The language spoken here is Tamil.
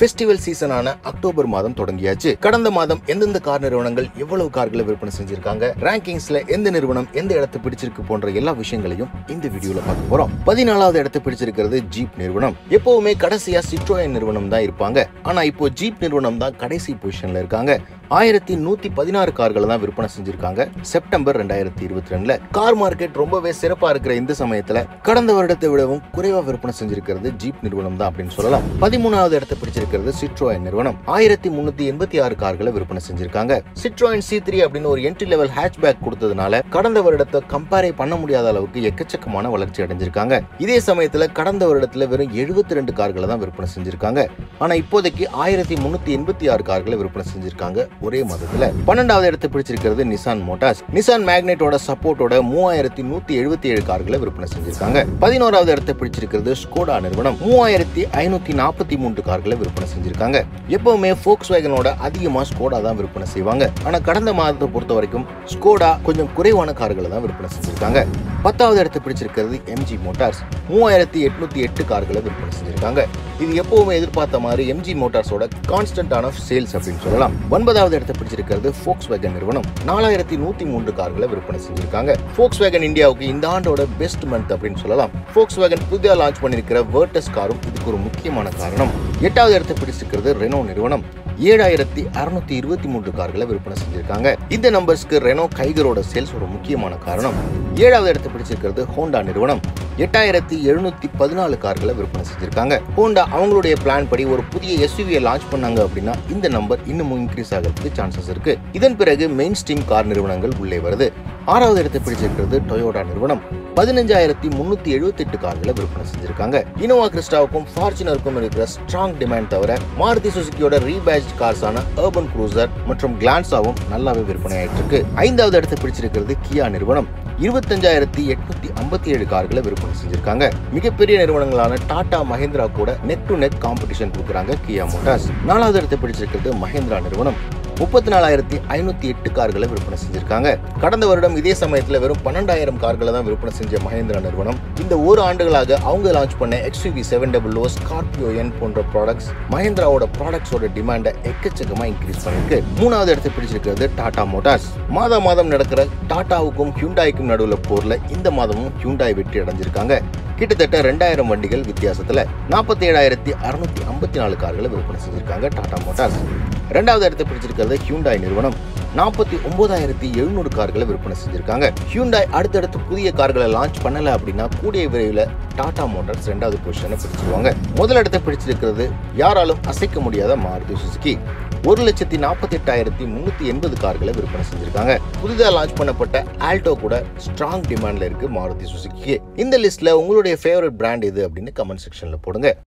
ஃபெஸ்டிவல் சீசனான அக்டோபர் மாதம் தொடங்கியாச்சு. கடந்த மாதம் எந்தெந்த கார் நிறுவனங்கள் எவ்வளவு கார்களை விற்பனை செஞ்சிருக்காங்க, ரேங்கிங்ஸ்ல எந்த நிறுவனம் எந்த இடத்தை பிடிச்சிருக்கு போன்ற எல்லா விஷயங்களையும் இந்த வீடியோல பார்க்க போறோம். 14வது இடத்தை பிடிச்சிருக்கிறது ஜீப் நிறுவனம். எப்பவுமே கடைசியா சிட்ரோயன் நிறுவனம் தான் இருப்பாங்க. ஆனா இப்போ ஜீப் நிறுவனம் தான் கடைசி பொசிஷன்ல இருக்காங்க. 1116 கார்களை தான் விற்பனை செஞ்சிருக்காங்க செப்டம்பர் 2022ல. கார் மார்க்கெட் ரொம்பவே சிறப்பா இருக்கிற இந்த சமயத்துல கடந்த வருடத்தை விடவும் குறைவா விற்பனை செஞ்சிருக்கிறது ஜீப் நிறுவனம் தான் அப்படின்னு சொல்லலாம். 13வது இடத்தை பிடிச்சிருக்கிறது சிட்ரோயன் நிறுவனம். 1386 கார்களை விற்பனை செஞ்சிருக்காங்க. சிட்ரோயன் C3 அப்படின்னு ஒரு என்ட்ரி லெவல் ஹேட்ச்பேக் கொடுத்ததுனால கடந்த வருடத்தை கம்பேர் பண்ண முடியாத அளவுக்கு எக்கச்சக்கமான வளர்ச்சி அடைஞ்சிருக்காங்க. இதே சமயத்துல கடந்த வருடத்துல வெறும் 72 கார்களை தான் விற்பனை செஞ்சிருக்காங்க. ஆனா இப்போதைக்கு 1386 கார்களை விற்பனை செஞ்சிருக்காங்க ஒரே மாதத்துல. 12வது இடத்தை பிடிச்சிருக்கிறது நிசான் மோட்டார்ஸ். நிசான் மேக்னெட்டோட சப்போர்ட்டோட 3177 கார்களை விற்பனை செஞ்சிருக்காங்க. 11வது இடத்தை பிடிச்சிருக்கிறது ஸ்கோடா நிறுவனம். 3543 கார்களை விற்பனை செஞ்சிருக்காங்க. எப்பவுமே Volkswagenோட அதிகமா ஸ்கோடா தான் விற்பனை செய்வாங்க. ஆனா கடந்த மாதத்தை பொறுத்த வரைக்கும் ஸ்கோடா கொஞ்சம் குறைவான கார்களை தான் விற்பனை செஞ்சிருக்காங்க. 10வது இடத்தை பிடிச்சிருக்கிறது MG மோட்டார்ஸ். 3808 கார்களை விற்பனை செஞ்சிருக்காங்க. இது எப்பவுமே எதிர்பார்த்த மாதிரி MG மோட்டார்ஸோட கான்ஸ்டன்டான சேல்ஸ் அப்படின்னு சொல்லலாம். 9வது இடத்தை பிடிச்சிருக்கிறது Volkswagen நிறுவனம். 4103 கார்களை விற்பனை செஞ்சிருக்காங்க. Volkswagen இந்தியாவுக்கு இந்த ஆண்டோட பெஸ்ட் மந்த் அப்படின்னு சொல்லலாம். Volkswagen புதியா லான்ச் பண்ணிருக்கிற வெர்டஸ் காரும் இதுக்கு ஒரு முக்கியமான காரணம். 8வது இடத்தை பிடிச்சிருக்கிறது ரெனோ நிறுவனம். 7623 கார்களை விற்பனை செஞ்சிருக்காங்க. இந்த நம்பர்ஸ்க்கு ரெனோ கைகரோட சேல்ஸ் ஒரு முக்கியமான காரணம். 7வது இடத்தை பிடிச்சிருக்கிறது ஹோண்டா நிறுவனம். 8714 கார்களை விற்பனை செஞ்சிருக்காங்க. ஹோண்டா அவங்களுடைய பிளான் படி ஒரு புதிய SUV லான்ச் பண்ணாங்க அப்படின்னா இந்த நம்பர் இன்னும் இன்க்ரீஸ் ஆகிறதுக்கு சான்சஸ் இருக்கு. இதன் பிறகு மெயின் ஸ்ட்ரீம் கார் நிறுவனங்கள் உள்ளே வருது. 6வது இடத்தை பிடிச்சிருக்கிறது டொயோட்டா நிறுவனம். 15378 கார்களை விற்பனை செஞ்சிருக்காங்க. இனோவா கிறிஸ்டாவுக்கும் ஃபார்ச்சுனருக்கும் இருக்கிற ஸ்ட்ராங் டிமாண்ட் தவிர மாருதி சுசுகியோட ரீபேஜ் கார்ஸான அர்பன் க்ரூசர் மற்றும் கிளான்ஸாவும் நல்லாவே விற்பனை ஆயிட்டு இருக்கு. 5வது இடத்தை பிடிச்சிருக்கிறது கியா நிறுவனம். 25857 கார்களை விற்பனை செஞ்சிருக்காங்க. மிகப்பெரிய நிறுவனங்களான டாடா மஹிந்திரா கூட நெக் டு நெக் காம்படிஷன் கொடுக்குறாங்க கியா மோட்டார்ஸ். 4வது இடத்தை பிடிச்சிருக்கிறது மஹிந்திரா நிறுவனம். 34508 கார்களை விற்பனை செஞ்சிருக்காங்க. கடந்த வருடம் இதே சமயத்துல வெறும் 12000 கார்களை தான் விற்பனை செஞ்ச மஹிந்திரா நிறுவனம் இந்த ஒரு ஆண்டுகளாக அவங்க லான்ச் பண்ண XUV 700, ஸ்கார்பியோ N போன்ற ப்ராடக்ட்ஸ் மஹிந்திராவோட ப்ராடக்ட்ஸோட டிமாண்டை எக்கச்சக்கமா இன்க்ரீஸ் பண்ணிருக்கு. 3வது இடத்தை பிடிச்சிருக்கிறது டாடா மோட்டார்ஸ். மாதம் நடக்கிற டாடாவுக்கும் ஹியூண்டாய்க்கும் நடுவுல போர்ல இந்த மாதமும் ஹியூண்டாய் வெற்றி அடைஞ்சிருக்காங்க. கிட்டத்தட்ட 2000 வண்டிகள் வித்தியாசத்துல 47654 கார்களை விற்பனை செஞ்சிருக்காங்க டாடா மோட்டார்ஸ். 2வது இடத்தை பிடிச்சிருக்கிறது ஹியூண்டாய் நிறுவனம். 49700 கார்களை விற்பனை செஞ்சிருக்காங்க. ஹியூண்டாய் அடுத்தடுத்து புதிய கார்களை லான்ச் பண்ணல அப்படின்னா கூடிய விரைவில் டாடா மோட்டார்ஸ் 2வது பொசிஷனை பிடிச்சிருவாங்க. முதல் இடத்தை பிடிச்சிருக்கிறது யாராலும் அசைக்க முடியாத மாருதி சுசுகி. 1,48,380 கார்களை விற்பனை செஞ்சிருக்காங்க. புதிதாக லான்ச் பண்ணப்பட்ட ஆல்டோ கூட ஸ்ட்ராங் டிமாண்ட்ல இருக்கு மாருதி சுசுகி. இந்த லிஸ்ட்ல உங்களுடைய ஃபேவரட் பிராண்ட் எது அப்படின்னு கமெண்ட் செக்ஷன்ல போடுங்க.